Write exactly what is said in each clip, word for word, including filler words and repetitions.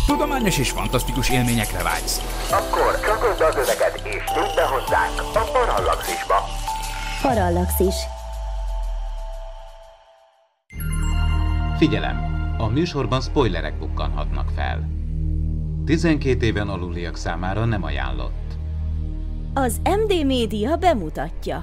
tudományos és fantasztikus élményekre vágysz. Akkor csatold be az öveket és nyújt be hozzánk a Parallaxisba. Parallaxis. Figyelem! A műsorban spoilerek bukkanhatnak fel. tizenkét éven aluliak számára nem ajánlott. Az em dé Média bemutatja.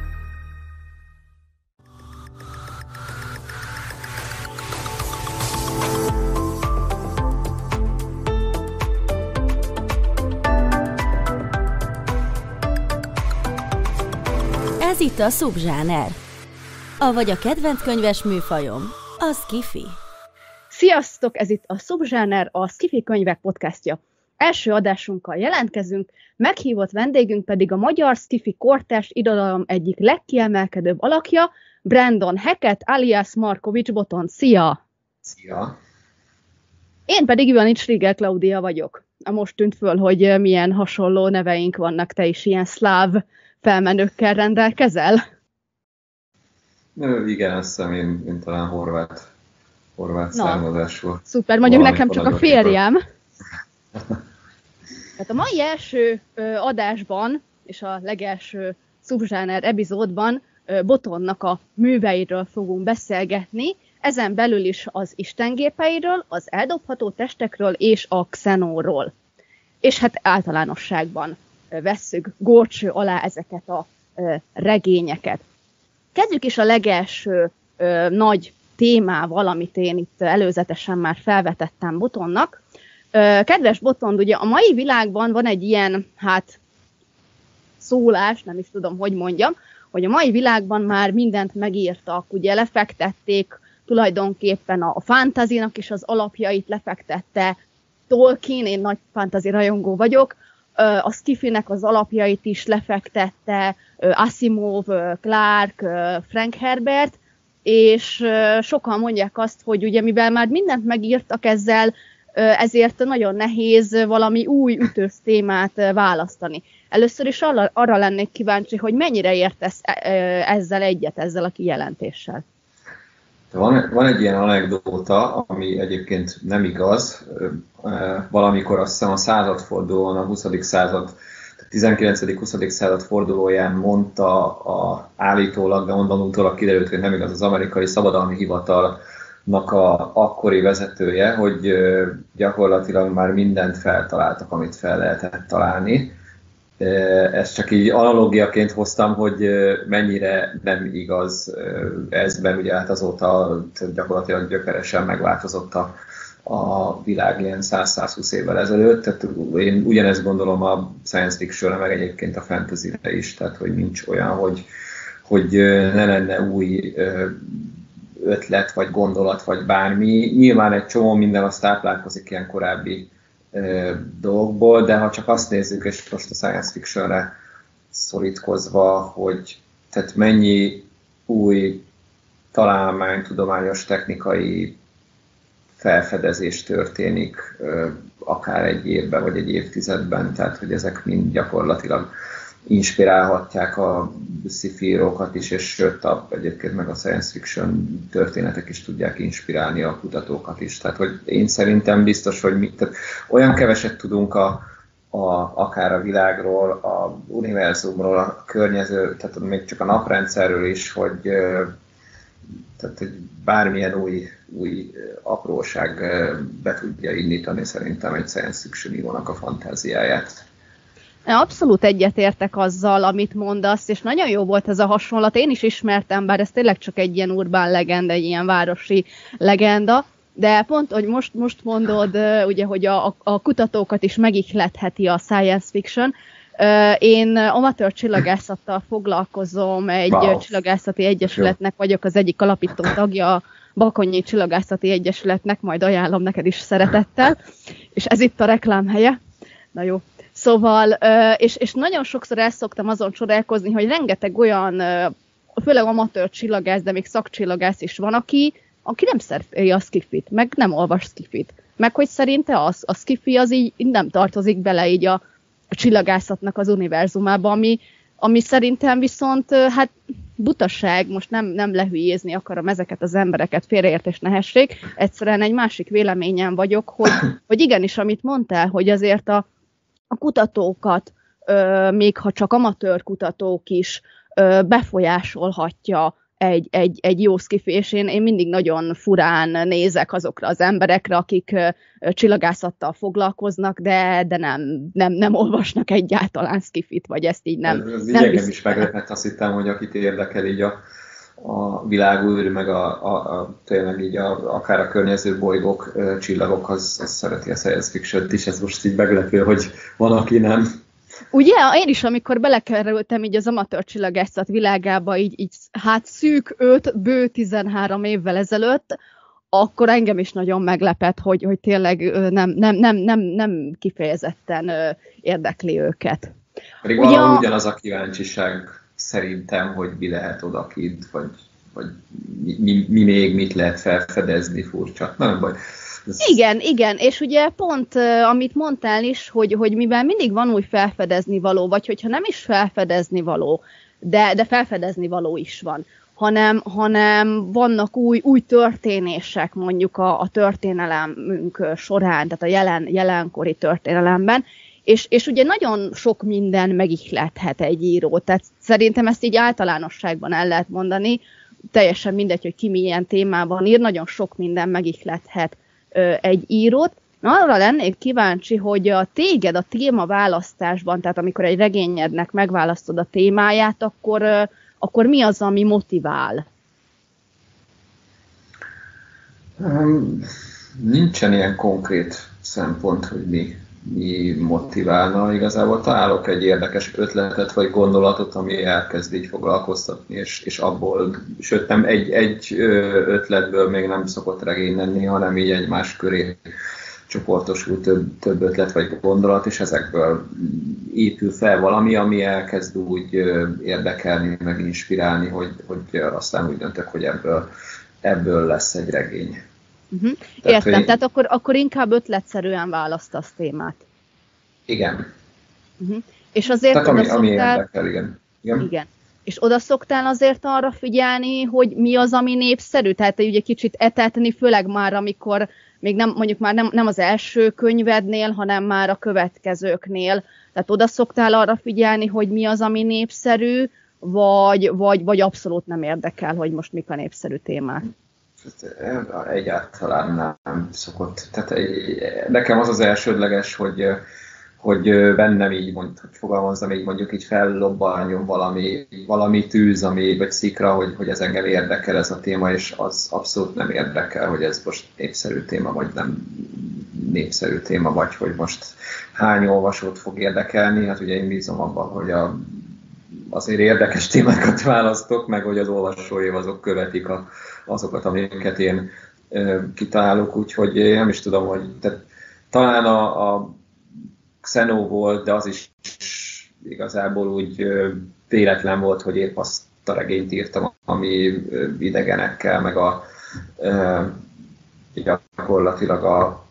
Ez itt a szubzsáner. Avagy a kedvenc könyves műfajom, a sci-fi. Sziasztok! Ez itt a Szubzsáner, a Sci-fi könyvek podcastja. Első adásunkkal jelentkezünk, meghívott vendégünk pedig a magyar sci-fi kortárs irodalom egyik legkiemelkedőbb alakja, Brandon Hackett alias Markovics Botond. Szia! Szia! Én pedig Ivanics Rigel Klaudia vagyok. Most tűnt föl, hogy milyen hasonló neveink vannak, te is ilyen szláv felmenőkkel rendelkezel? Ö, igen, azt hiszem én, én talán horvát, horvát származású. Szuper, mondjuk nekem csak a férjem. Tehát a mai első ö, adásban, és a legelső szubzsáner epizódban ö, Botondnak a műveiről fogunk beszélgetni, ezen belül is az istengépeiről, az eldobható testekről és a xenóról. És hát általánosságban vesszük górcső alá ezeket a ö, regényeket. Kezdjük is a legelső ö, nagy témával, amit én itt előzetesen már felvetettem Botondnak. Ö, kedves Botond, ugye a mai világban van egy ilyen, hát szólás, nem is tudom, hogy mondjam, hogy a mai világban már mindent megírtak, ugye lefektették tulajdonképpen a, a fantasynak is az alapjait, lefektette Tolkien, én nagy fantasy rajongó vagyok, a sci-finek az alapjait is lefektette Asimov, Clarke, Frank Herbert, és sokan mondják azt, hogy ugye mivel már mindent megírtak ezzel, ezért nagyon nehéz valami új ütős témát választani. Először is arra, arra lennék kíváncsi, hogy mennyire értesz ezzel egyet, ezzel a kijelentéssel. Van, van egy ilyen anekdóta, ami egyébként nem igaz. Valamikor azt hiszem a századfordulón, a huszadik század, tizenkilencedik-huszadik század fordulóján mondta a, állítólag, de onnan utólag kiderült, hogy nem igaz, az amerikai szabadalmi hivatalnak a akkori vezetője, hogy gyakorlatilag már mindent feltaláltak, amit fel lehetett találni. Ezt csak így analógiaként hoztam, hogy mennyire nem igaz ez, mert ugye hát azóta gyakorlatilag gyökeresen megváltozott a, a világ ilyen száz-százhúsz évvel ezelőtt. Tehát én ugyanezt gondolom a science fictionre, meg egyébként a fantasyre is, tehát hogy nincs olyan, hogy, hogy ne lenne új ötlet, vagy gondolat, vagy bármi. Nyilván egy csomó minden az táplálkozik ilyen korábbi dolgokból, de ha csak azt nézzük, és most a science fictionre szorítkozva, hogy tehát mennyi új találmány, tudományos, technikai felfedezés történik akár egy évben, vagy egy évtizedben, tehát hogy ezek mind gyakorlatilag inspirálhatják a sci-fi írókat is, és sőt, a, egyébként meg a science fiction történetek is tudják inspirálni a kutatókat is. Tehát, hogy én szerintem biztos, hogy mi, tehát olyan keveset tudunk a, a, akár a világról, a univerzumról, a környező, tehát még csak a naprendszerről is, hogy, tehát, hogy bármilyen új, új apróság be tudja indítani szerintem egy science fiction írónak a fantáziáját. Abszolút egyetértek azzal, amit mondasz, és nagyon jó volt ez a hasonlat. Én is ismertem, bár ez tényleg csak egy ilyen urbán legenda, egy ilyen városi legenda, de pont, hogy most, most mondod, ugye, hogy a, a kutatókat is megihletheti a science fiction. Én amatőr csillagászattal foglalkozom, egy wow. csillagászati egyesületnek vagyok az egyik alapító tagja, a Bakonyi Csillagászati Egyesületnek, majd ajánlom neked is szeretettel, és ez itt a reklámhelye. Na jó. Szóval, és, és nagyon sokszor el szoktam azon csodálkozni, hogy rengeteg olyan, főleg amatőr csillagász, de még szakcsillagász is van, aki, aki nem szereti a sci-fit, meg nem olvas sci-fit. Meg hogy szerinte az, a sci-fi az így nem tartozik bele így a, a csillagászatnak az univerzumába, ami ami szerintem viszont hát butaság, most nem, nem lehülyézni akarom ezeket az embereket, félreértés ne hessék, egyszerűen egy másik véleményen vagyok, hogy, hogy igenis, amit mondtál, hogy azért a, a kutatókat, ö, még ha csak amatőr kutatók is ö, befolyásolhatja egy, egy, egy jó szkifi, és én, én mindig nagyon furán nézek azokra az emberekre, akik ö, csillagászattal foglalkoznak, de, de nem, nem, nem olvasnak egyáltalán szkifit, vagy ezt így nem. Ez, ez nem engem is meglepett, azt hittem, hogy akit érdekel így a, a világűr, meg a, a, a, tényleg így a, akár a környező bolygók, ö, csillagok, az, az szereti a science fiction-t is, ez most így meglepő, hogy van, aki nem. Ugye, én is, amikor belekerültem így az amatőr csillagászat világába, így, így hát szűk öt, bő tizenhárom évvel ezelőtt, akkor engem is nagyon meglepett, hogy, hogy tényleg nem, nem, nem, nem, nem kifejezetten érdekli őket. Pedig Ugyan... valahol ugyanaz a kíváncsiság szerintem, hogy mi lehet odakint, vagy, vagy mi, mi, mi még mit lehet felfedezni, furcsa. Nem baj. Ez... Igen, igen, és ugye pont, amit mondtál is, hogy, hogy mivel mindig van új felfedezni való, vagy hogyha nem is felfedezni való, de, de felfedezni való is van, hanem, hanem vannak új, új történések mondjuk a, a történelemünk során, tehát a jelen, jelenkori történelemben, és, és ugye nagyon sok minden megihlethet egy írót, tehát szerintem ezt így általánosságban el lehet mondani, teljesen mindegy, hogy ki milyen témában ír, nagyon sok minden megihlethet egy írót. Na, arra lennék kíváncsi, hogy a téged a témaválasztásban, tehát amikor egy regényednek megválasztod a témáját, akkor, akkor mi az, ami motivál? Um, nincsen ilyen konkrét szempont, hogy mi, mi motiválna. Igazából találok egy érdekes ötletet vagy gondolatot, ami elkezd így foglalkoztatni, és, és abból, sőt nem egy, egy ötletből még nem szokott regény lenni, hanem így egymás köré csoportosul több, több ötlet vagy gondolat, és ezekből épül fel valami, ami elkezd úgy érdekelni, meg inspirálni, hogy, hogy aztán úgy döntök, hogy ebből, ebből lesz egy regény. Uh-huh. Értem, tehát, tehát akkor, akkor inkább ötletszerűen választasz témát. Igen. Uh-huh. És azért tehát ami, oda ami szoktál... érdekel, igen. igen. Igen. És oda szoktál azért arra figyelni, hogy mi az, ami népszerű? Tehát ugye kicsit etetni, főleg már, amikor még nem, mondjuk már nem, nem az első könyvednél, hanem már a következőknél. Tehát oda szoktál arra figyelni, hogy mi az, ami népszerű, vagy, vagy, vagy abszolút nem érdekel, hogy most mik a népszerű témák? Egyáltalán nem szokott. Tehát nekem az az elsődleges, hogy, hogy bennem így, mond, hogy fogalmazzam, így mondjuk így fellobbanjon valami, valami tűz, ami, vagy szikra, hogy, hogy ez engem érdekel ez a téma, és az abszolút nem érdekel, hogy ez most népszerű téma, vagy nem népszerű téma, vagy hogy most hány olvasót fog érdekelni. Hát ugye én bízom abban, hogy a, azért érdekes témákat választok, meg hogy az olvasóim azok követik a, azokat, amiket én ö, kitalálok, úgyhogy én nem is tudom, hogy tehát, talán a, a Xeno volt, de az is igazából úgy ö, véletlen volt, hogy épp azt a regényt írtam, ami ö, idegenekkel, meg a ö, gyakorlatilag a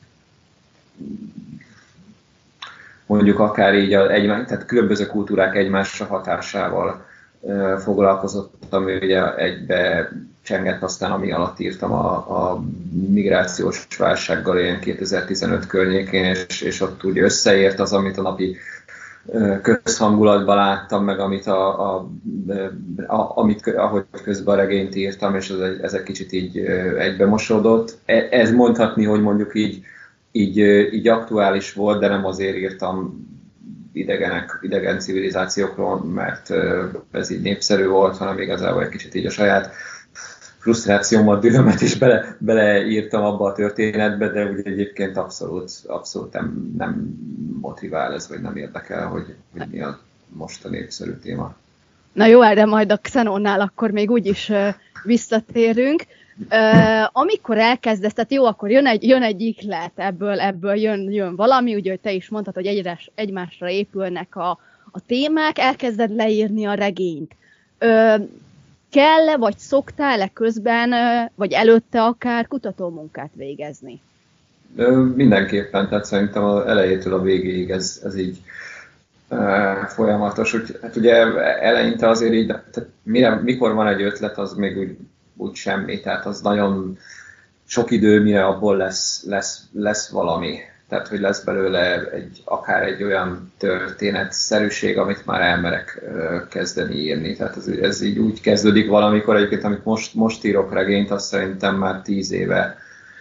mondjuk akár így a, egy, tehát különböző kultúrák egymásra hatásával ö, foglalkozott, ami ugye egybe csengett aztán, ami alatt írtam a, a migrációs válsággal én kétezer-tizenöt környékén, és, és ott úgy összeért az, amit a napi ö, közhangulatban láttam, meg amit, a, a, a, amit ahogy közben a regényt írtam, és ez egy, ez egy kicsit így ö, egybemosódott. Ez mondhatni, hogy mondjuk így Így, így aktuális volt, de nem azért írtam idegenek, idegen civilizációkról, mert ez így népszerű volt, hanem igazából egy kicsit így a saját frusztrációmat, dühömet is bele, beleírtam abba a történetbe, de ugye egyébként abszolút, abszolút nem, nem motivál ez, vagy nem érdekel, hogy, hogy mi a most a népszerű téma. Na jó, erre majd a Xenonnál akkor még úgyis visszatérünk. Uh, amikor elkezdesz, tehát jó, akkor jön egy, jön egy iklet, ebből, ebből jön, jön valami, ugye, hogy te is mondtad, hogy egyrás, egymásra épülnek a, a témák, elkezded leírni a regényt. Uh, kell-e, vagy szoktál-e közben, uh, vagy előtte akár kutatómunkát végezni? Uh, mindenképpen, tehát szerintem az elejétől a végéig ez, ez így folyamatos. Úgy, hát ugye eleinte azért így, tehát mire, mikor van egy ötlet, az még úgy, úgy semmi, tehát az nagyon sok idő, mire abból lesz, lesz, lesz valami. Tehát, hogy lesz belőle egy, akár egy olyan történetszerűség, amit már elmerek kezdeni írni. Tehát ez, ez így úgy kezdődik valamikor, egyébként amit most, most írok regényt, azt szerintem már tíz éve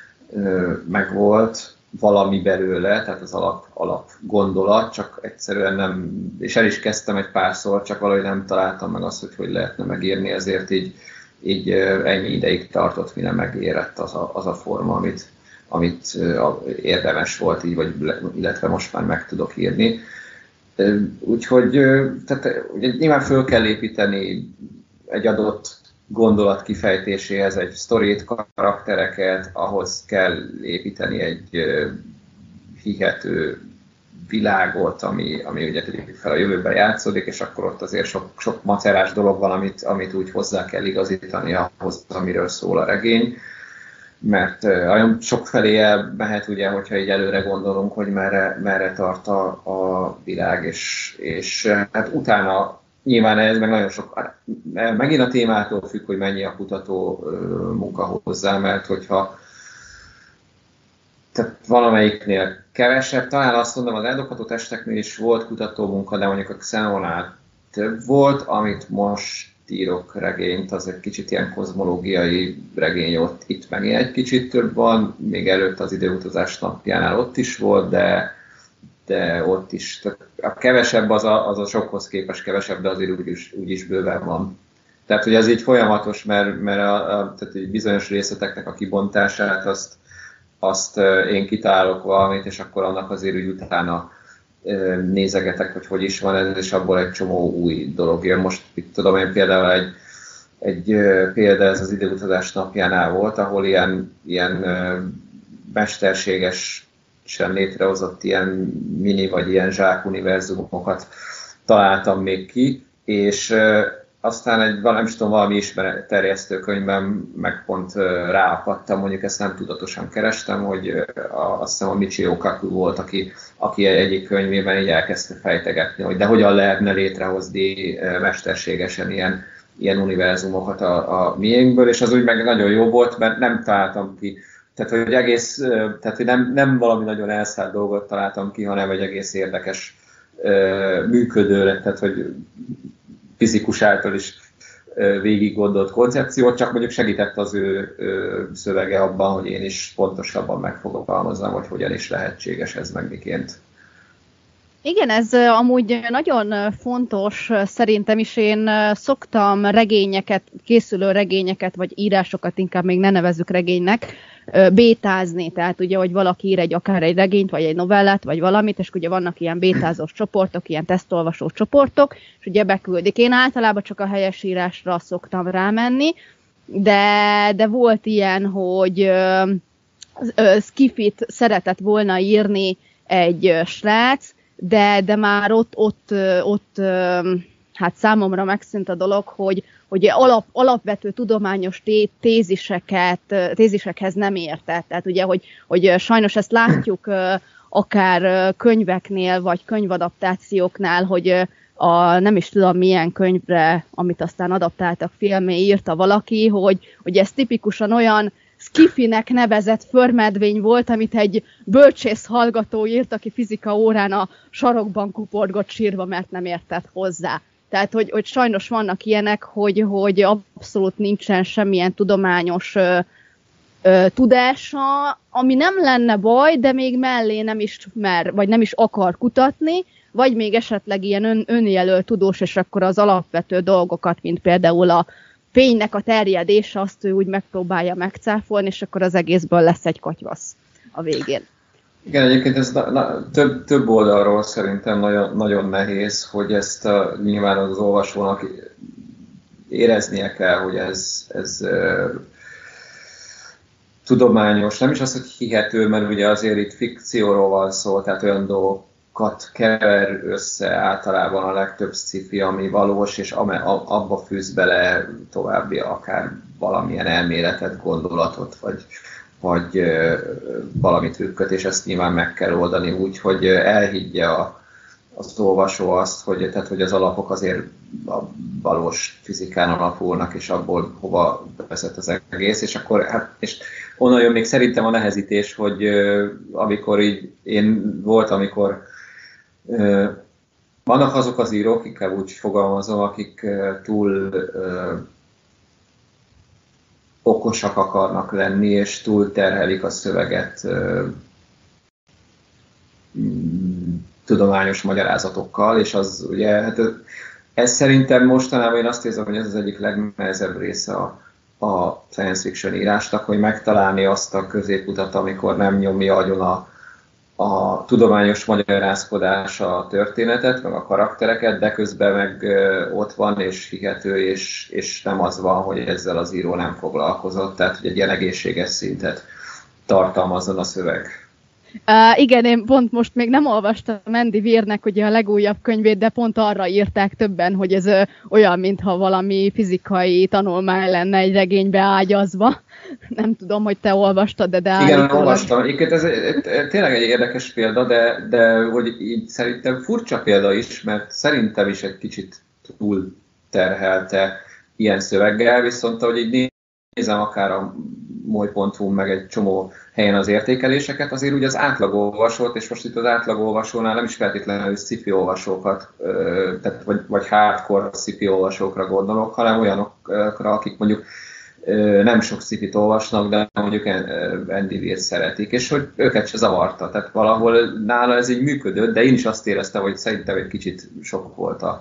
megvolt valami belőle, tehát az alap, alap gondolat, csak egyszerűen nem, és el is kezdtem egy párszor, csak valahogy nem találtam meg azt, hogy hogy lehetne megírni, ezért így, így ennyi ideig tartott, mire megérett az a, az a forma, amit, amit érdemes volt így, vagy, illetve most már meg tudok írni. Úgyhogy tehát, ugye, nyilván föl kell építeni egy adott gondolat kifejtéséhez egy sztorit, karaktereket, ahhoz kell építeni egy hihető világot, ami, ami ugye tegyük fel a jövőben játszódik, és akkor ott azért sok, sok macerás dolog van, amit, amit úgy hozzá kell igazítani ahhoz, amiről szól a regény. Mert olyan sok felé elmehet, ugye, hogyha így előre gondolunk, hogy merre, merre tart a, a világ, és, és hát utána nyilván ez meg nagyon sok, megint a témától függ, hogy mennyi a kutató munka hozzá, mert hogyha tehát valamelyiknél kevesebb, talán azt mondom, az eldobható testeknél is volt kutató munka, de mondjuk a Xenonál több volt, amit most írok regényt, az egy kicsit ilyen kozmológiai regény, ott itt megint egy kicsit több van, még előtt az Időutazás napjánál ott is volt, de, de ott is, a kevesebb az a, az a sokhoz képest kevesebb, de azért úgyis, úgyis bőven van. Tehát, hogy ez így folyamatos, mert, mert a, a, tehát bizonyos részleteknek a kibontását, azt, azt én kitálok valamit, és akkor annak azért úgy utána nézegetek, hogy hogy is van ez, és abból egy csomó új dolog jön. Most itt tudom én például egy, egy példa, ez az Időutazás napjánál volt, ahol ilyen, ilyen mesterségesen létrehozott ilyen mini vagy ilyen zsákuniverzumokat találtam még ki, és aztán egy, nem is tudom, valami ismeretterjesztő könyvben meg pont ráakadtam, mondjuk ezt nem tudatosan kerestem, hogy a, azt hiszem a Michio Kaku volt, aki, aki egyik könyvében így elkezdte fejtegetni, hogy de hogyan lehetne létrehozni mesterségesen ilyen, ilyen univerzumokat a, a miénkből, és az úgy meg nagyon jó volt, mert nem találtam ki, tehát hogy egész, tehát hogy nem, nem valami nagyon elszállt dolgot találtam ki, hanem egy egész érdekes működő, tehát hogy fizikus által is végig gondolt koncepciót, csak mondjuk segített az ő szövege abban, hogy én is pontosabban megfogalmazzam, hogy hogyan is lehetséges ez meg miként. Igen, ez amúgy nagyon fontos szerintem is. Én szoktam regényeket, készülő regényeket, vagy írásokat, inkább még ne nevezzük regénynek, bétázni. Tehát ugye, hogy valaki ír egy, akár egy regényt, vagy egy novellát, vagy valamit, és ugye vannak ilyen bétázós csoportok, ilyen tesztolvasó csoportok, és ugye beküldik. Én általában csak a helyesírásra szoktam rámenni, de, de volt ilyen, hogy skifit szeretett volna írni egy srác, de, de már ott, ott, ott hát számomra megszűnt a dolog, hogy, hogy alap, alapvető tudományos té, téziseket, tézisekhez nem értett. Tehát ugye, hogy, hogy sajnos ezt látjuk akár könyveknél, vagy könyvadaptációknál, hogy a nem is tudom milyen könyvre, amit aztán adaptáltak filmé, írta valaki, hogy, hogy ez tipikusan olyan skifinek nevezett förmedvény volt, amit egy bölcsész hallgató írt, aki fizika órán a sarokban kuporgott sírva, mert nem értett hozzá. Tehát, hogy, hogy sajnos vannak ilyenek, hogy, hogy abszolút nincsen semmilyen tudományos ö, ö, tudása, ami nem lenne baj, de még mellé nem is mer, vagy nem is akar kutatni, vagy még esetleg ilyen ön, önjelölt tudós, és akkor az alapvető dolgokat, mint például a fénynek a terjedése, azt ő úgy megpróbálja megcáfolni, és akkor az egészből lesz egy katyvasz a végén. Igen, egyébként ez na, na, több, több oldalról szerintem nagyon, nagyon nehéz, hogy ezt a, nyilván az olvasónak éreznie kell, hogy ez, ez uh, tudományos, nem is az, hogy hihető, mert ugye azért itt fikcióról van szó, tehát olyan dolgokat kever össze általában a legtöbb sci-fi, ami valós, és abba fűz bele további akár valamilyen elméletet, gondolatot, vagy vagy valami trükköt, és ezt nyilván meg kell oldani úgy, hogy elhiggye a, az olvasó azt, hogy, tehát, hogy az alapok azért a valós fizikán alapulnak, és abból hova vezet az egész, és akkor hát, és onnan jön még szerintem a nehezítés, hogy uh, amikor így én volt, amikor uh, vannak azok az írók, inkább úgy fogalmazom, akik uh, túl uh, okosak akarnak lenni, és túl terhelik a szöveget uh, tudományos magyarázatokkal, és az ugye, hát ez szerintem mostanában én azt érzem, hogy ez az egyik legnehezebb része a, a science fiction írásnak, hogy megtalálni azt a középutat, amikor nem nyomja agyon a, a tudományos magyarázkodás a történetet, meg a karaktereket, de közben meg ott van, és hihető, és, és nem az van, hogy ezzel az író nem foglalkozott, tehát hogy egy ilyen egészséges szintet tartalmazzon a szöveg. Uh, igen, én pont most még nem olvastam Andy Weirnek ugye a legújabb könyvét, de pont arra írták többen, hogy ez uh, olyan, mintha valami fizikai tanulmány lenne egy regénybe ágyazva. Nem tudom, hogy te olvastad, de... de igen, állítólag... olvastam. Egyébként ez, ez tényleg egy érdekes példa, de, de hogy így szerintem furcsa példa is, mert szerintem is egy kicsit túl terhelte ilyen szöveggel, viszont ahogy így nézem akár a moly pont hu meg egy csomó helyen az értékeléseket, azért ugye az átlagolvasót, és most itt az átlagolvasónál nem is feltétlenül sci-fi olvasókat, tehát vagy, vagy hardcore sci-fi olvasókra gondolok, hanem olyanokra, akik mondjuk nem sok sci-fit olvasnak, de mondjuk Andy Weir szeretik, és hogy őket se zavarta. Tehát valahol nála ez így működött, de én is azt éreztem, hogy szerintem egy kicsit sok volt a,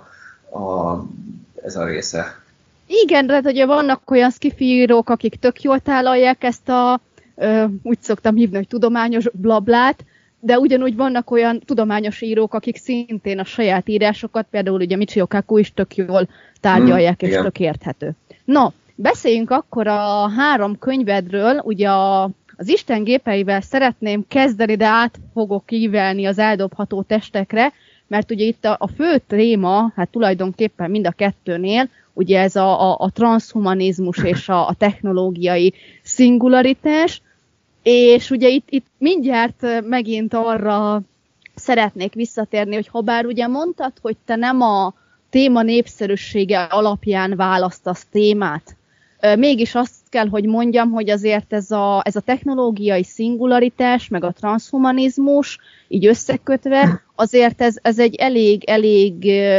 a, ez a része. Igen, tehát ugye vannak olyan sci-fi írók, akik tök jól tálalják ezt a, ö, úgy szoktam hívni, hogy tudományos blablát, de ugyanúgy vannak olyan tudományos írók, akik szintén a saját írásokat, például ugye Michio Kaku is tök jól tárgyalják, hmm, és igen. Tök érthető. No, beszéljünk akkor a három könyvedről, ugye a, az Isten gépeivel szeretném kezdeni, de át fogok ívelni az eldobható testekre, mert ugye itt a, a fő téma, hát tulajdonképpen mind a kettőnél, ugye ez a, a, a transzhumanizmus és a, a technológiai szingularitás, és ugye itt, itt mindjárt megint arra szeretnék visszatérni, hogy ha bár ugye mondtad, hogy te nem a téma népszerűsége alapján választasz témát, mégis azt kell, hogy mondjam, hogy azért ez a, ez a technológiai szingularitás, meg a transzhumanizmus, így összekötve, azért ez, ez egy elég, elég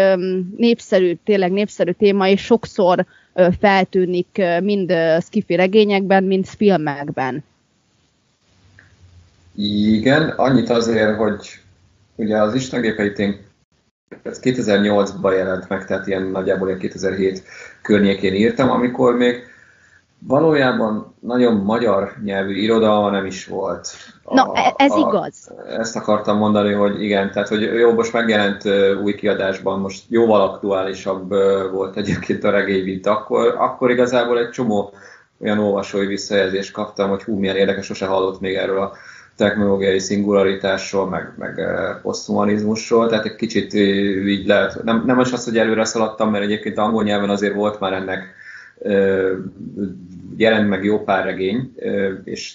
népszerű, tényleg népszerű téma, és sokszor feltűnik mind sci-fi regényekben, mind filmekben. Igen, annyit azért, hogy ugye az Isten gépeit én kétezer-nyolcban jelent meg, tehát ilyen nagyjából ilyen kétezer-hét környékén írtam, amikor még valójában nagyon magyar nyelvű irodalma nem is volt. A, Na, ez a, igaz. Ezt akartam mondani, hogy igen, tehát hogy jó, most megjelent új kiadásban, most jóval aktuálisabb volt egyébként a regény, mint akkor, akkor igazából egy csomó olyan olvasói visszajelzést kaptam, hogy hú, milyen érdekes, sose hallott még erről a technológiai szingularitásról, meg, meg poszthumanizmusról, tehát egy kicsit így lehet, nem, nem is az, hogy előre szaladtam, mert egyébként angol nyelven azért volt már ennek jelent meg jó pár regény, és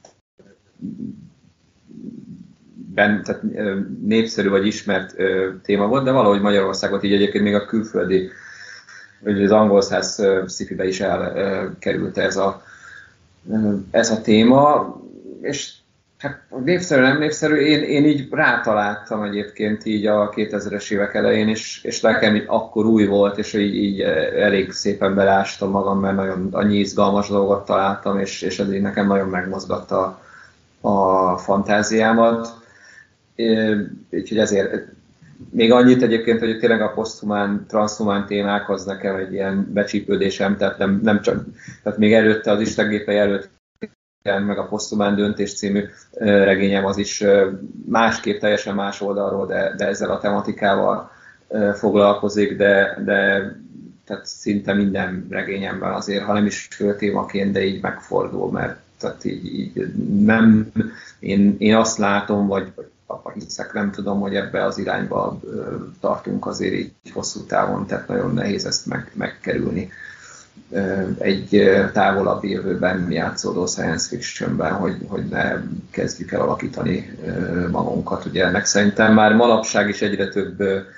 ben, tehát népszerű vagy ismert téma volt, de valahogy Magyarországot így egyébként még a külföldi, vagy az angol száz sci-fibe is elkerült ez a, ez a téma, és hát népszerű, nem népszerű, én, én így rátaláltam egyébként így a kétezres évek elején, és, és nekem így akkor új volt, és így, így elég szépen belástam magam, mert nagyon annyi izgalmas dolgot találtam, és, és ez így nekem nagyon megmozgatta a, a fantáziámat. Úgyhogy ezért még annyit egyébként, hogy tényleg a poszthumán, transzhumán témák az nekem egy ilyen becsípődésem, tehát nem, nem csak, tehát még előtte az Isten gépei előtt, meg a Poszthumán döntés című regényem az is másképp, teljesen más oldalról, de, de ezzel a tematikával foglalkozik, de, de tehát szinte minden regényemben azért, ha nem is fő témaként, de így megfordul, mert tehát így, így nem, én, én azt látom, vagy apa hiszek, nem tudom, hogy ebbe az irányba tartunk azért így hosszú távon, tehát nagyon nehéz ezt meg, megkerülni. egy távolabbi jövőben játszódó science fictionben, hogy, hogy ne kezdjük el alakítani magunkat. Ugye ennek szerintem már manapság is egyre több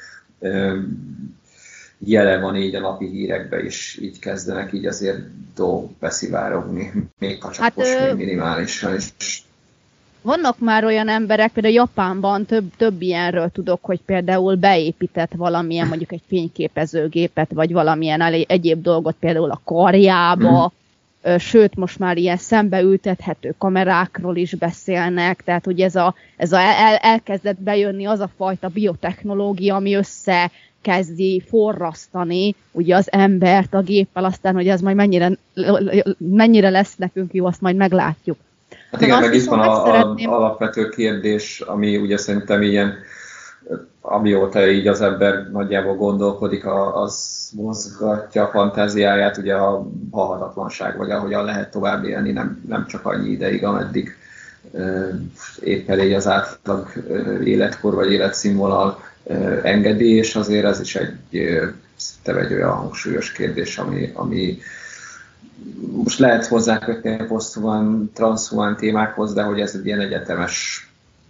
jele van így a napi hírekben is, így kezdenek így azért dolgok beszivárogni, még ha csak hát, most még minimálisan is. Vannak már olyan emberek, például Japánban több, több ilyenről tudok, hogy például beépített valamilyen, mondjuk egy fényképezőgépet, vagy valamilyen egyéb dolgot például a karjába, mm. sőt, most már ilyen szembeültethető kamerákról is beszélnek, tehát hogy ez, a, ez a el, elkezdett bejönni az a fajta biotechnológia, ami össze kezdi forrasztani ugye az embert a géppel, aztán, hogy ez majd mennyire, mennyire lesz nekünk jó, azt majd meglátjuk. Hát igen, meg itt van a, a alapvető kérdés, ami ugye szerintem ilyen, amióta így az ember nagyjából gondolkodik, az mozgatja a fantáziáját, ugye a halhatatlanság, vagy ahogyan lehet tovább élni, nem, nem csak annyi ideig, ameddig uh, épp elég az átlag uh, életkor vagy életszínvonal uh, engedi, és azért ez is egy, uh, egy olyan hangsúlyos kérdés, ami, ami most lehet hozzákötni a poszthumán, transzhumán témákhoz, de hogy ez egy ilyen egyetemes,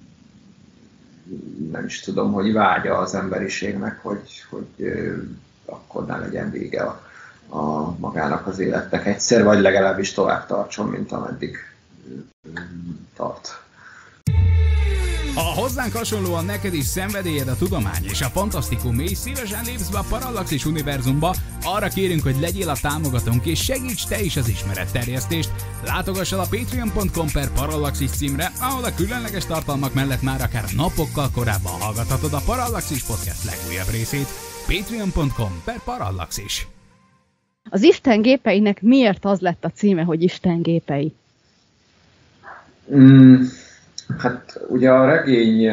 nem is tudom, hogy vágya az emberiségnek, hogy, hogy akkor ne legyen vége a, a magának az életnek egyszer, vagy legalábbis tovább tartson, mint ameddig tart. Ha hozzánk hasonlóan neked is szenvedélyed a tudomány és a fantasztikum, és szívesen lépsz be a Parallaxis univerzumba, arra kérünk, hogy legyél a támogatónk és segíts te is az ismeretterjesztést. Látogass el a patreon pont com per Parallaxis címre, ahol a különleges tartalmak mellett már akár napokkal korábban hallgathatod a Parallaxis podcast legújabb részét. patreon pont com per Parallaxis. Az Isten gépeinek miért az lett a címe, hogy Isten gépei? Mm. Hát ugye a regény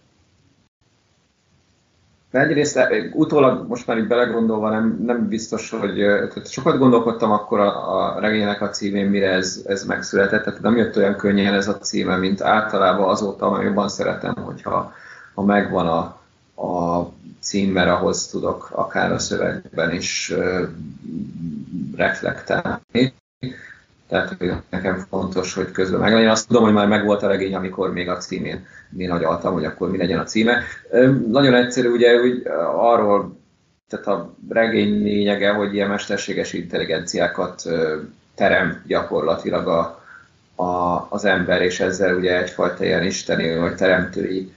egyrészt utólag most már így belegondolva nem, nem biztos, hogy tehát sokat gondolkodtam akkor a, a regénynek a címén, mire ez, ez megszületett, tehát nem jött olyan könnyen ez a címe, mint általában azóta, mert jobban szeretem, hogyha ha megvan a, a cím, mert ahhoz tudok akár a szövegben is uh, reflektálni. Tehát nekem fontos, hogy közben meglegyen. Azt tudom, hogy már megvolt a regény, amikor még a címén én agyaltam, hogy akkor mi legyen a címe. Nagyon egyszerű, ugye úgy arról, tehát a regény lényege, hogy ilyen mesterséges intelligenciákat terem gyakorlatilag a, a, az ember, és ezzel ugye egyfajta ilyen isteni vagy teremtői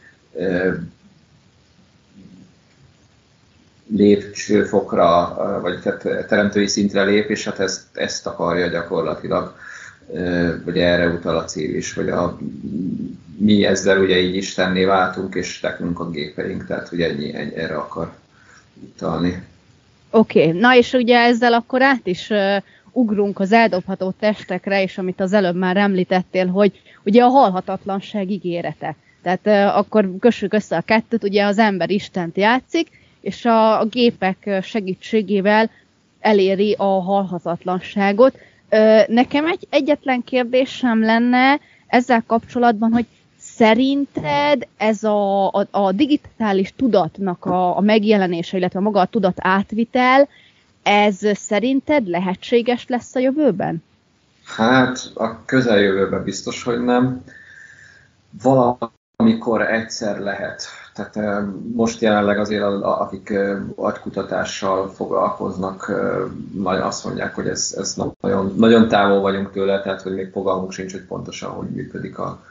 lépcsőfokra, vagy tehát teremtői szintre lép, és hát ezt, ezt akarja gyakorlatilag, vagy erre utal a cél is, hogy a, mi ezzel ugye így Istenné váltunk, és nekünk a gépeink, tehát ugye ennyi, ennyi, erre akar utalni. Oké, okay. Na és ugye ezzel akkor át is uh, ugrunk az eldobható testekre, és amit az előbb már említettél, hogy ugye a halhatatlanság ígérete. Tehát uh, akkor kössük össze a kettőt, ugye az ember Istent játszik, és a, a gépek segítségével eléri a halhatatlanságot. Nekem egy egyetlen kérdésem lenne ezzel kapcsolatban, hogy szerinted ez a, a, a digitális tudatnak a, a megjelenése, illetve maga a tudat átvitel, ez szerinted lehetséges lesz a jövőben? Hát a közeljövőben biztos, hogy nem. Valamikor egyszer lehet. Tehát most jelenleg azért akik agykutatással foglalkoznak, nagyon azt mondják, hogy ez, ez nagyon, nagyon távol vagyunk tőle, tehát hogy még fogalmunk sincs, hogy pontosan hogy működik a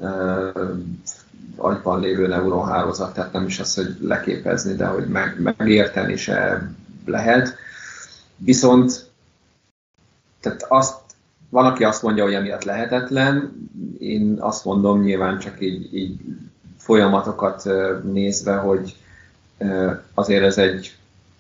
agyban lévő neuronhálózat, tehát nem is az, hogy leképezni, de hogy meg, megérteni se lehet. Viszont tehát azt, van, aki azt mondja, hogy emiatt lehetetlen, én azt mondom nyilván csak így, így folyamatokat nézve, hogy azért ez egy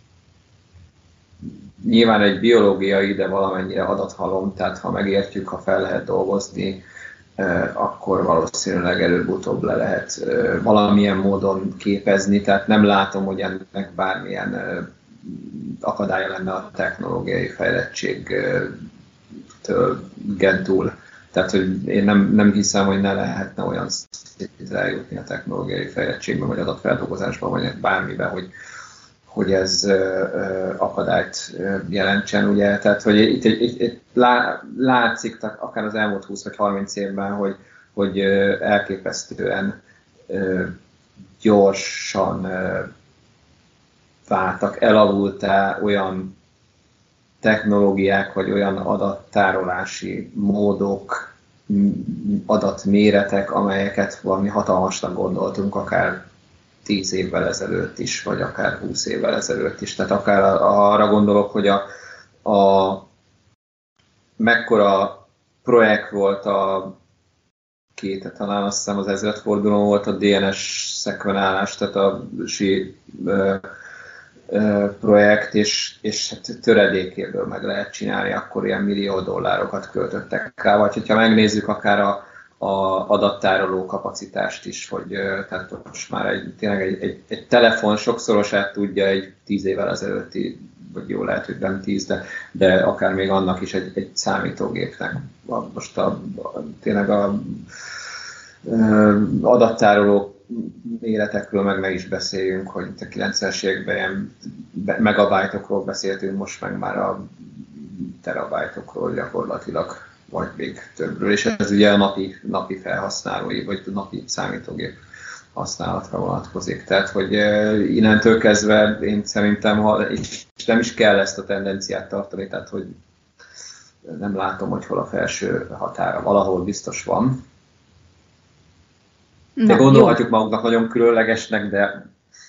nyilván egy biológiai, de valamennyire adathalom, tehát ha megértjük, ha fel lehet dolgozni, akkor valószínűleg előbb-utóbb le lehet valamilyen módon képezni, tehát nem látom, hogy ennek bármilyen akadálya lenne a technológiai fejlettségtől gentúl. Tehát, hogy én nem, nem hiszem, hogy ne lehetne olyan szintre eljutni a technológiai fejlettségben, vagy adatfeldolgozásban, vagy bármiben, hogy, hogy ez akadályt jelentsen, ugye, tehát hogy itt, itt, itt, itt látszik, akár az elmúlt húsz vagy harminc évben, hogy, hogy elképesztően gyorsan váltak, elavultá olyan technológiák, vagy olyan adattárolási módok, adatméretek, amelyeket valami hatalmasnak gondoltunk, akár tíz évvel ezelőtt is, vagy akár húsz évvel ezelőtt is. Tehát akár arra gondolok, hogy a, a mekkora projekt volt a két, talán azt hiszem az ezredfordulón volt a dé en es szekvenálás, tehát a sí ö, ö, projekt, és, és hát töredékéből meg lehet csinálni, akkor ilyen millió dollárokat költöttek rá, vagy hogyha megnézzük akár a a adattároló kapacitást is, hogy tehát most már egy, tényleg egy, egy, egy telefon sokszorosát tudja egy tíz évvel ezelőtti, vagy jó lehet, hogy nem tíz, de, de akár még annak is egy, egy számítógépnek. Most a, a, tényleg a, a adattároló méretekről meg meg is beszéljünk, hogy a kilencvenes években ilyen megabájtokról beszéltünk, most meg már a terabájtokról gyakorlatilag, vagy még többről, és ez ugye a napi, napi felhasználói, vagy napi számítógép használatra vonatkozik. Tehát, hogy innentől kezdve én szerintem, ha és nem is kell ezt a tendenciát tartani, tehát, hogy nem látom, hogy hol a felső határa, valahol biztos van. De gondolhatjuk magunknak nagyon különlegesnek, de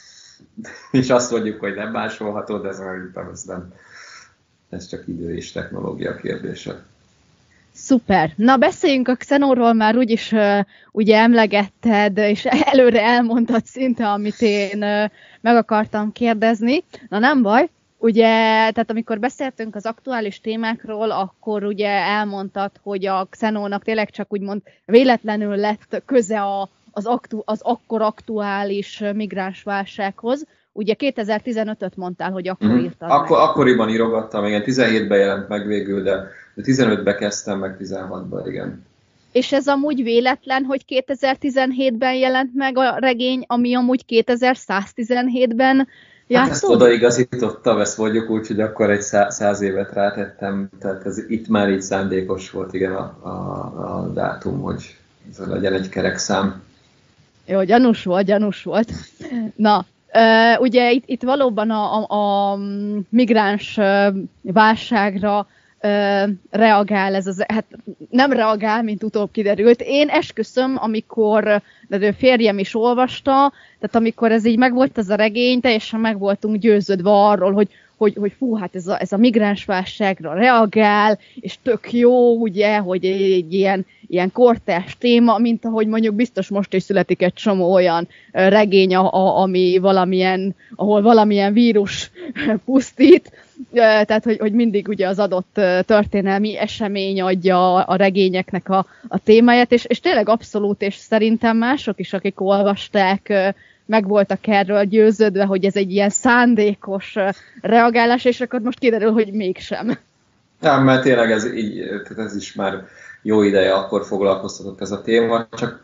és azt mondjuk, hogy nem másolható, de szerintem ez nem, ez csak idő és technológia kérdése. Szuper. Na, beszéljünk a Xenonról, már úgyis uh, ugye emlegetted, és előre elmondtad szinte, amit én uh, meg akartam kérdezni. Na, nem baj. Ugye, tehát amikor beszéltünk az aktuális témákról, akkor ugye elmondtad, hogy a Xenonnak tényleg csak úgymond véletlenül lett köze a, az, aktu, az akkor aktuális migránsválsághoz. Ugye kétezer-tizenötöt mondtál, hogy akkor mm. írtad Akkor, meg. Akkoriban írogattam, igen, tizenhétben jelent meg végül, de tizenötben kezdtem meg, tizenhatban, igen. És ez amúgy véletlen, hogy kétezer-tizenhétben jelent meg a regény, ami amúgy kétezer-száztizenhétben játszódik? Hát ezt odaigazítottam, ezt mondjuk úgy, hogy akkor egy száz évet rátettem, tehát ez itt már így szándékos volt, igen, a, a, a dátum, hogy ez legyen egy kerek szám. Jó, gyanús volt, gyanús volt. Na, Uh, ugye itt, itt valóban a, a, a migráns uh, válságra uh, reagál ez az, hát nem reagál, mint utóbb kiderült. Én esküszöm, amikor, de ő férjem is olvasta, tehát amikor ez így megvolt ez a regény, teljesen meg voltunk győződve arról, hogy Hogy, hogy fú, hát ez a, ez a migránsválságra reagál, és tök jó, ugye, hogy egy ilyen, ilyen kortárs téma, mint ahogy mondjuk biztos most is születik egy csomó olyan regény, a, a, ami valamilyen, ahol valamilyen vírus pusztít, tehát hogy, hogy mindig ugye az adott történelmi esemény adja a, a regényeknek a, a témáját, és, és tényleg abszolút, és szerintem mások is, akik olvasták, meg voltak erről győződve, hogy ez egy ilyen szándékos reagálás, és akkor most kiderül, hogy mégsem. Ja, mert tényleg ez, így, ez is már jó ideje akkor foglalkoztatott ez a téma, csak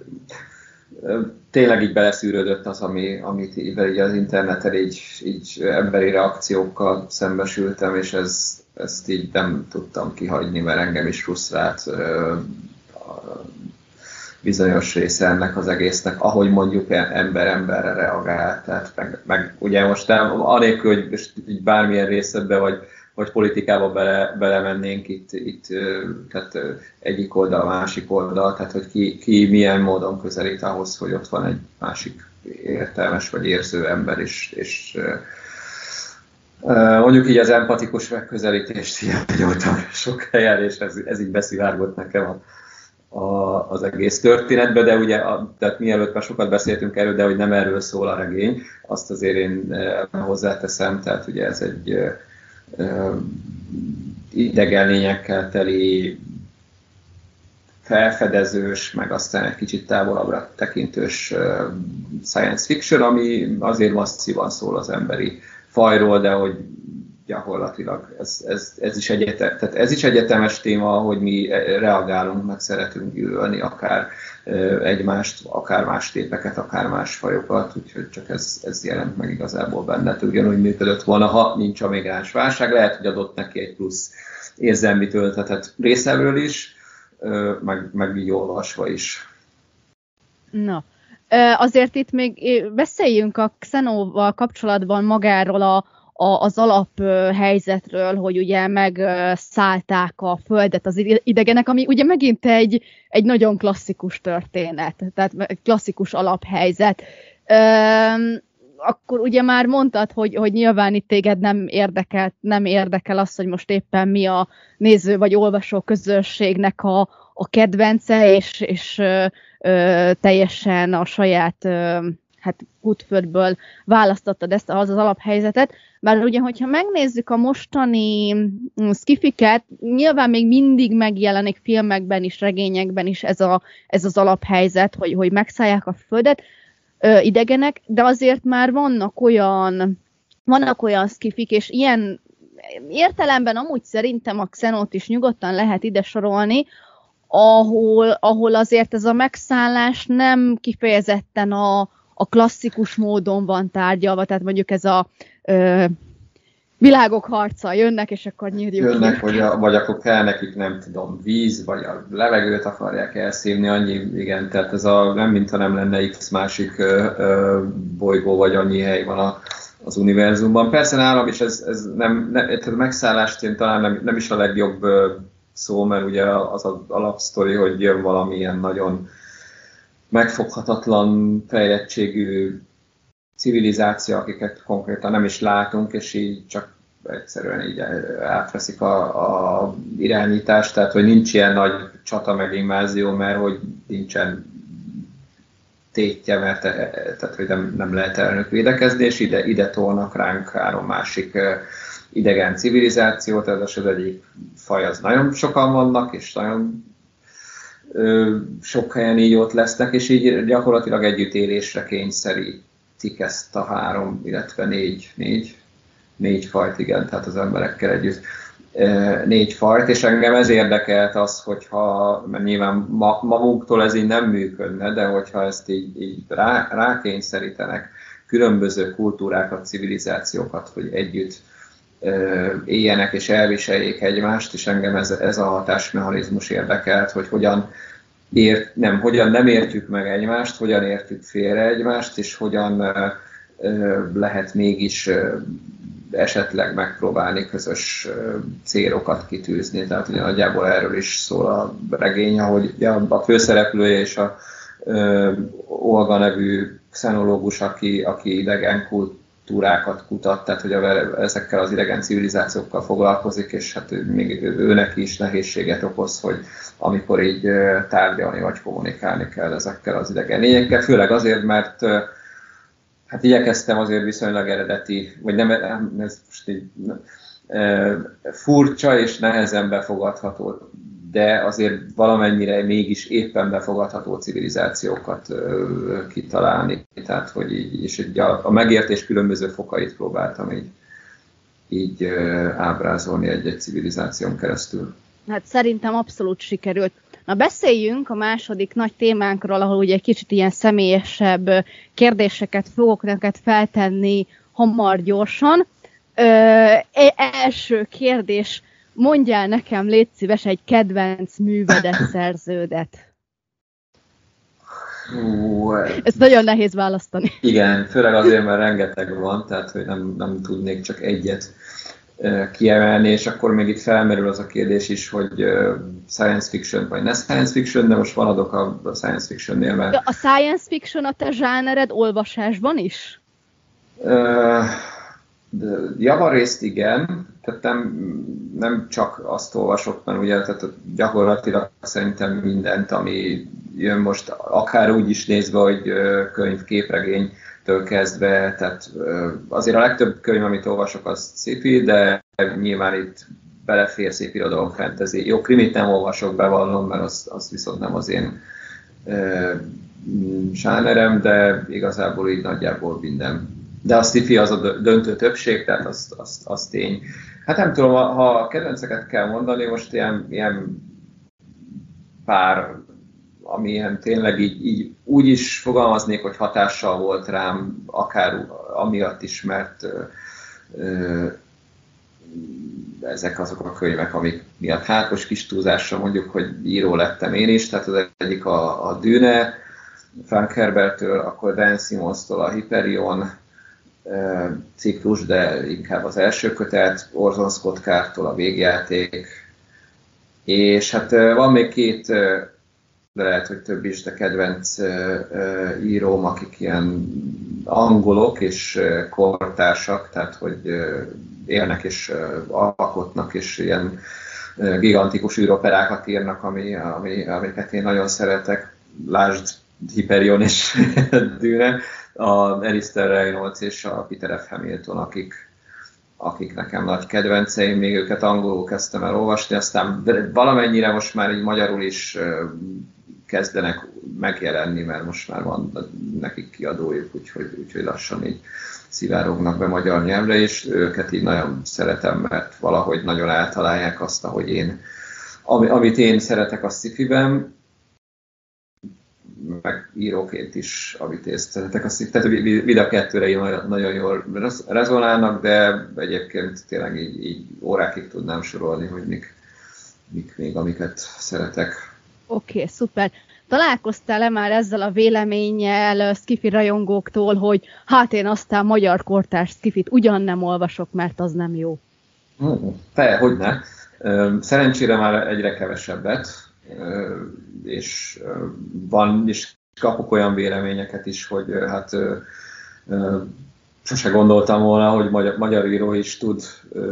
tényleg így beleszűrődött az, ami, amit így az interneten így, így emberi reakciókkal szembesültem, és ez, ezt így nem tudtam kihagyni, mert engem is frusztrált bizonyos része ennek az egésznek, ahogy mondjuk ember emberre reagál. Tehát meg, meg ugye most nem, anélkül, hogy most így bármilyen részletbe vagy, vagy politikába bele, belemennénk itt, itt tehát egyik oldal, másik oldal, tehát hogy ki, ki milyen módon közelít ahhoz, hogy ott van egy másik értelmes vagy érző ember is, és mondjuk így az empatikus megközelítést hiányoltam sok helyen, és ez, ez így beszivárgott nekem a A, az egész történetbe, de ugye, a, tehát mielőtt már sokat beszéltünk erről, de hogy nem erről szól a regény, azt azért én e, hozzáteszem, tehát ugye ez egy e, e, idegen lényekkel teli felfedezős, meg aztán egy kicsit távolabbra tekintős e, science fiction, ami azért masszívan szól az emberi fajról, de hogy gyakorlatilag. Ez, ez, ez, is egyetem, tehát ez is egyetemes téma, hogy mi reagálunk, meg szeretünk gyűlölni akár egymást, akár más tépeket, akár más fajokat, úgyhogy csak ez, ez jelent meg igazából benne. Ugyanúgy működött volna, ha nincs a migráns válság, lehet, hogy adott neki egy plusz érzelmi töltetet részemről is, meg, meg így olvasva is. Na, azért itt még beszéljünk a Xenóval kapcsolatban magáról a, a, az alaphelyzetről, hogy ugye megszállták a földet az idegenek, ami ugye megint egy, egy nagyon klasszikus történet, tehát klasszikus alaphelyzet. Akkor ugye már mondtad, hogy, hogy nyilván itt téged nem érdekel, nem érdekel az, hogy most éppen mi a néző vagy olvasó közönségnek a, a kedvence, és, és ö, ö, teljesen a saját ö, hát útföldből választottad ezt az, az alaphelyzetet. Bár ugye, hogyha megnézzük a mostani skifiket, nyilván még mindig megjelenik filmekben is, regényekben is ez, a, ez az alaphelyzet, hogy, hogy megszállják a földet, Ö, idegenek, de azért már vannak olyan, vannak olyan skifik, és ilyen értelemben amúgy szerintem a Xenót is nyugodtan lehet ide sorolni, ahol, ahol azért ez a megszállás nem kifejezetten a, a klasszikus módon van tárgyalva, tehát mondjuk ez a ö, világok harca, jönnek, és akkor nyírjuk. Jönnek, vagy, a, vagy akkor kell nekik, nem tudom, víz, vagy a levegőt akarják elszívni, annyi, igen, tehát ez a, nem mintha nem lenne X másik ö, ö, bolygó, vagy annyi hely van a, az univerzumban. Persze nálam is ez, ez nem, nem, tehát a megszállást én talán nem, nem is a legjobb ö, szó, mert ugye az az alapsztori, hogy jön valamilyen nagyon megfoghatatlan fejlettségű civilizáció, akiket konkrétan nem is látunk, és így csak egyszerűen így átveszik a, a irányítást, tehát hogy nincs ilyen nagy csata meg invázió, mert hogy nincsen tétje, mert tehát, hogy nem, nem lehet ellenük védekezni, és ide, ide tolnak ránk három másik idegen civilizációt, ez az egyik faj, az nagyon sokan vannak, és nagyon ö, sok helyen így ott lesznek, és így gyakorlatilag együttélésre kényszerít ezt a három, illetve négy, négy, négy fajt, igen, tehát az emberekkel együtt négy fajt, és engem ez érdekelt az, hogyha, mert nyilván ma, magunktól ez így nem működne, de hogyha ezt így, így rá, rákényszerítenek különböző kultúrákat, civilizációkat, hogy együtt éljenek és elviseljék egymást, és engem ez, ez a hatásmechanizmus érdekelt, hogy hogyan Ért, nem, hogyan nem értjük meg egymást, hogyan értjük félre egymást, és hogyan ö, lehet mégis ö, esetleg megpróbálni közös ö, célokat kitűzni. Tehát ugye nagyjából erről is szól a regény, hogy a főszereplője és a ö, Olga nevű xenológus, aki, aki idegen kultúrákat kutat, tehát hogy a, ezekkel az idegen civilizációkkal foglalkozik, és hát még őnek is nehézséget okoz, hogy amikor így tárgyalni vagy kommunikálni kell ezekkel az idegen lényekkel, főleg azért, mert hát igyekeztem azért viszonylag eredeti, vagy nem, ez most így furcsa és nehezen befogadható, de azért valamennyire mégis éppen befogadható civilizációkat kitalálni, tehát hogy így, és így a, a megértés különböző fokait próbáltam így, így ábrázolni egy-egy civilizáción keresztül. Hát szerintem abszolút sikerült. Na beszéljünk a második nagy témánkról, ahol ugye egy kicsit ilyen személyesebb kérdéseket fogok neked feltenni hamar, gyorsan. Ö, első kérdés, mondjál nekem, légy szíves, egy kedvenc művedet, szerződet. Hú, ezt nagyon nehéz választani. Igen, főleg azért, mert rengeteg van, tehát hogy nem, nem tudnék csak egyet kiemelni, és akkor még itt felmerül az a kérdés is, hogy science fiction vagy ne science fiction, de most maradok a science fictionnél, mert... A science fiction a te zsánered olvasásban is? Javarészt igen, tehát nem, nem csak azt olvasok, mert ugye tehát gyakorlatilag szerintem mindent, ami jön most, akár úgy is nézve, hogy könyv, képregény, kezdve, tehát azért a legtöbb könyv, amit olvasok, az sci-fi, de nyilván itt belefér szép irodalom, fantasy. Jó, krimit nem olvasok, bevallom, mert az, az viszont nem az én e, zsánerem, de igazából így nagyjából minden, de a sci-fi az a döntő többség, tehát az, az, az tény. Hát nem tudom, ha a kedvenceket kell mondani, most ilyen, ilyen pár, ami ilyen tényleg így, így úgy is fogalmaznék, hogy hatással volt rám, akár amiatt is, mert ö, ö, ezek azok a könyvek, amik miatt hát most kis túlzásra mondjuk, hogy író lettem én is, tehát az egyik a, a Dune, Frank Herberttől, akkor Dan Simonstól a Hyperion ciklus, de inkább az első kötet, Orson Scott Cardtól a Végjáték, és hát van még két, de lehet, hogy több is, de kedvenc íróm, akik ilyen angolok és kortársak, tehát hogy élnek és alkotnak, és ilyen gigantikus űroperákat írnak, ami, ami, amiket én nagyon szeretek. Lásd Hyperion és Dune, a Alistair Reynolds és a Peter F. Hamilton, akik, akik nekem nagy kedvenceim, még őket angolul kezdtem el olvasni, aztán valamennyire most már így magyarul is kezdenek megjelenni, mert most már van nekik kiadójuk, úgyhogy, úgyhogy lassan így szivárognak be magyar nyelvre, és őket így nagyon szeretem, mert valahogy nagyon eltalálják azt, ahogy én, amit én szeretek a sci-fiben, meg íróként is, amit én szeretek a sci-fi. Tehát mind a kettőre nagyon jól rezonálnak, de egyébként tényleg így, így órákig tudnám sorolni, hogy mik, mik még, amiket szeretek. Oké, okay, szuper. Találkoztál-e már ezzel a véleménnyel sci-fi rajongóktól, hogy hát én aztán magyar kortárs sci-fit ugyan nem olvasok, mert az nem jó? Te, hogyne. Szerencsére már egyre kevesebbet, és van, és kapok olyan véleményeket is, hogy hát sose gondoltam volna, hogy magyar, magyar író is tud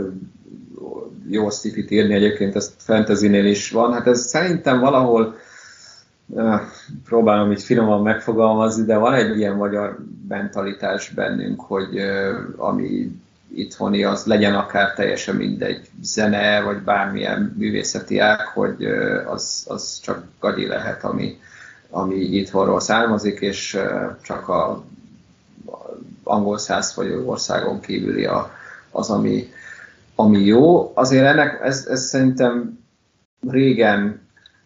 jó sci-fit írni, egyébként ez fantasynél is van. Hát ez szerintem valahol próbálom így finoman megfogalmazni, de van egy ilyen magyar mentalitás bennünk, hogy ami itthoni, az legyen akár teljesen mindegy zene, vagy bármilyen művészeti ág, hogy az, az csak gagyi lehet, ami, ami itthonról származik, és csak a angol száz vagy országon kívüli a, az, ami, ami jó. Azért ennek, ez, ez szerintem régen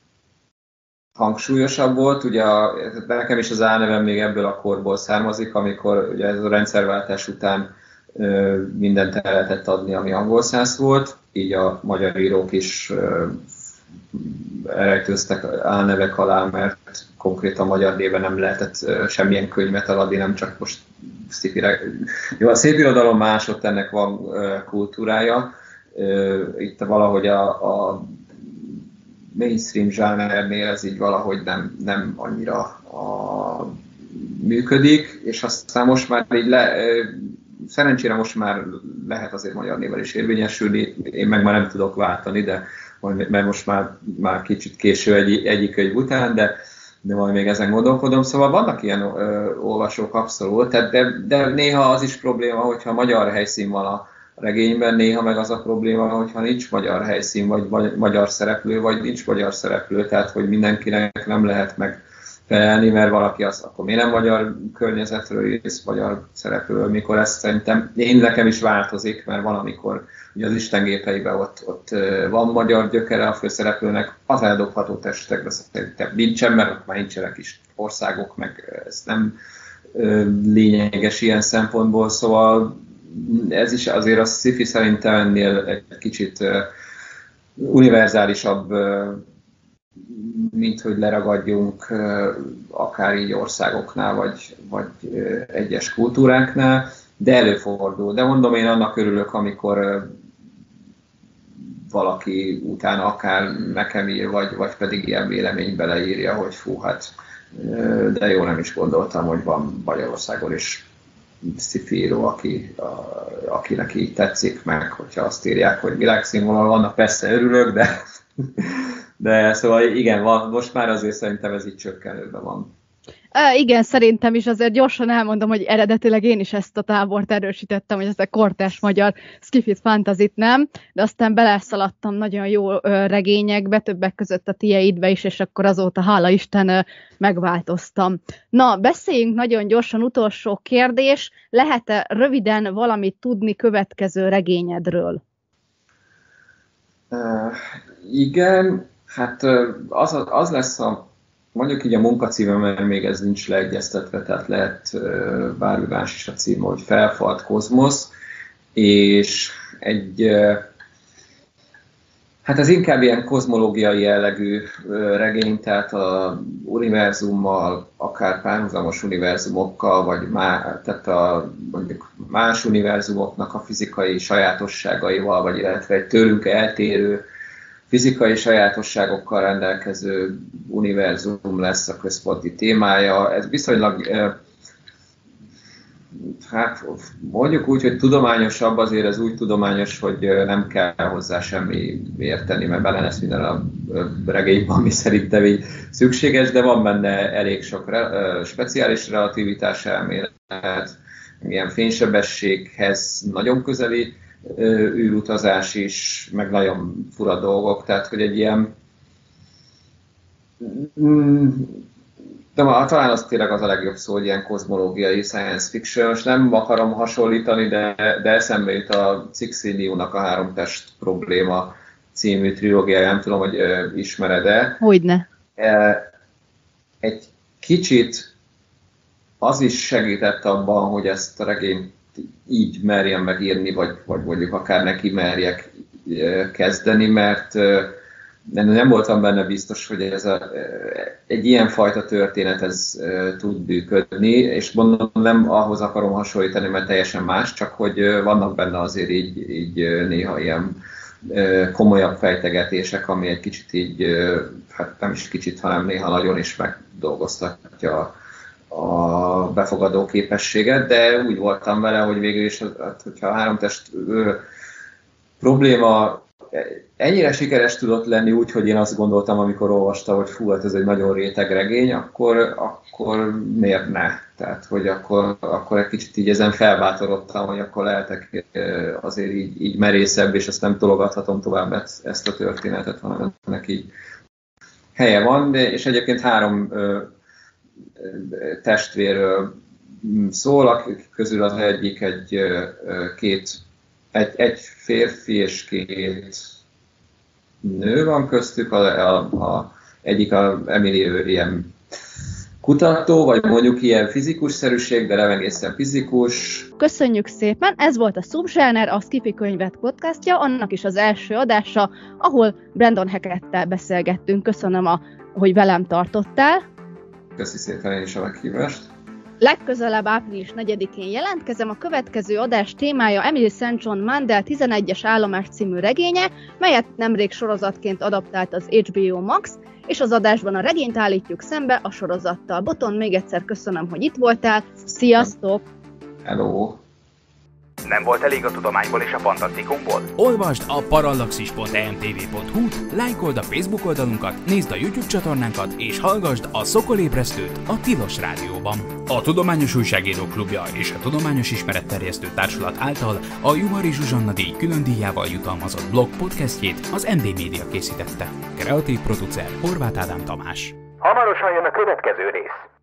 hangsúlyosabb volt, ugye a, nekem is az álnevem még ebből a korból származik, amikor ugye ez a rendszerváltás után ö, mindent el lehetett adni, ami angol száz volt, így a magyar írók is ö, elrejtőztek álnevek alá, mert konkrétan magyar néven nem lehetett ö, semmilyen könyvet eladni, nem csak most szépire. Jó, a szép irodalom másott, ennek van ö, kultúrája, ö, itt valahogy a, a mainstream zsánernél ez így valahogy nem, nem annyira a, működik, és aztán most már így le, szerencsére most már lehet azért magyar névvel is érvényesülni, én meg már nem tudok váltani, de mert most már, már kicsit késő egy, egyik könyv után, de, de majd még ezen gondolkodom, szóval vannak ilyen ö, olvasók abszolút, tehát de, de néha az is probléma, hogyha magyar helyszín van a regényben, néha meg az a probléma, hogyha nincs magyar helyszín, vagy magyar szereplő, vagy nincs magyar szereplő, tehát hogy mindenkinek nem lehet megfelelni, mert valaki az, akkor miért nem magyar környezetről és magyar szereplő, mikor ezt szerintem én nekem is változik, mert van, amikor ugye az istengépeiben ott, ott van magyar gyökere a főszereplőnek, az eldobható testekben szerintem nincsen, mert ott már nincsenek is országok, meg ez nem lényeges ilyen szempontból, szóval ez is azért a sci-fi szerintem ennél egy kicsit uh, univerzálisabb, uh, mint hogy leragadjunk uh, akár így országoknál, vagy, vagy uh, egyes kultúráknál, de előfordul. De mondom, én annak örülök, amikor uh, valaki utána akár nekem ír, vagy, vagy pedig ilyen véleménybe leírja, hogy fú, hát uh, de jó, nem is gondoltam, hogy van Magyarországon is sci-fi író, aki, a, akinek így tetszik meg, hogyha azt írják, hogy világszínvonal vannak, persze örülök, de, de szóval igen, van, most már azért szerintem ez így csökkenőben van. Uh, igen, szerintem is azért gyorsan elmondom, hogy eredetileg én is ezt a tábort erősítettem, hogy ez a kortárs magyar skifit fantazit nem, de aztán beleszaladtam nagyon jó uh, regényekbe, többek között a tieidbe is, és akkor azóta, hála Isten, uh, megváltoztam. Na, beszéljünk nagyon gyorsan, utolsó kérdés, lehet-e röviden valamit tudni következő regényedről? Uh, igen, hát uh, az, az lesz a mondjuk így a munkacíme, mert még ez nincs leegyeztetve, tehát lehet uh, bármi más is a címe, hogy Felfalt kozmosz, és egy, uh, hát ez inkább ilyen kozmológiai jellegű uh, regény, tehát a univerzummal, akár párhuzamos univerzumokkal, vagy má, tehát a, mondjuk más univerzumoknak a fizikai sajátosságaival, vagy illetve egy tőlünk eltérő fizikai sajátosságokkal rendelkező univerzum lesz a központi témája. Ez viszonylag, hát mondjuk úgy, hogy tudományosabb, azért ez úgy tudományos, hogy nem kell hozzá semmi érteni, mert bele lesz minden a regényben, ami szerintem így szükséges, de van benne elég sok re- speciális relativitás elmélet, ilyen fénysebességhez nagyon közeli űrutazás is, meg nagyon fura dolgok, tehát hogy egy ilyen, de talán az tényleg az a legjobb szó, hogy ilyen kozmológiai science fiction, most nem akarom hasonlítani, de, de eszembe jut a Cixiniu-nak a Három test probléma című trilógiája, nem tudom, hogy ö, ismered-e. Hogyne. Egy kicsit az is segített abban, hogy ezt a regényt így merjem megírni, vagy, vagy mondjuk akár neki merjek kezdeni, mert nem voltam benne biztos, hogy ez a, egy ilyen fajta történet ez tud működni, és mondom, nem ahhoz akarom hasonlítani, mert teljesen más, csak hogy vannak benne azért így, így néha ilyen komolyabb fejtegetések, ami egy kicsit így, hát nem is kicsit, hanem néha nagyon is megdolgoztatja a befogadó képességet, de úgy voltam vele, hogy végül is, hát, hogyha a Három test ö, probléma ennyire sikeres tudott lenni úgy, hogy én azt gondoltam, amikor olvastam, hogy fú, hát ez egy nagyon réteg regény, akkor, akkor miért ne? Tehát, hogy akkor, akkor egy kicsit így ezen felbátorodtam, hogy akkor lehetek azért így, így merészebb, és ezt nem tologathatom tovább ezt, ezt a történetet, hanem ennek így helye van, de, és egyébként három ö, testvérről szól, akik közül az egyik egy, két, egy, egy férfi és két nő van köztük, a, a, a, egyik a Emily ilyen kutató, vagy mondjuk ilyen fizikusszerűség, de nem egészen fizikus. Köszönjük szépen, ez volt a Subzsáner, a Skifi Könyvet podcastja, annak is az első adása, ahol Brandon Hacketttel beszélgettünk. Köszönöm, a, hogy velem tartottál. Köszi szépen én is a meghívást. Legközelebb április negyedikén jelentkezem, a következő adás témája Emily Saint John Mandel tizenegyes állomás című regénye, melyet nemrég sorozatként adaptált az há bé o Max, és az adásban a regényt állítjuk szembe a sorozattal. Boton, még egyszer köszönöm, hogy itt voltál. Sziasztok! Hello! Nem volt elég a tudományból és a fantasztikumból? Olvasd a parallaxis pont e m t v pont h u-t, lájkold a Facebook oldalunkat, nézd a YouTube csatornánkat, és hallgasd a Szokolébresztőt a Tilos Rádióban. A Tudományos Újságírók Klubja és a Tudományos Ismeretterjesztő Társulat által a Juhari Zsuzsanna díj külön díjával jutalmazott blog podcastjét az em dé Média készítette. Kreatív producer Horváth Ádám Tamás. Hamarosan jön a következő rész.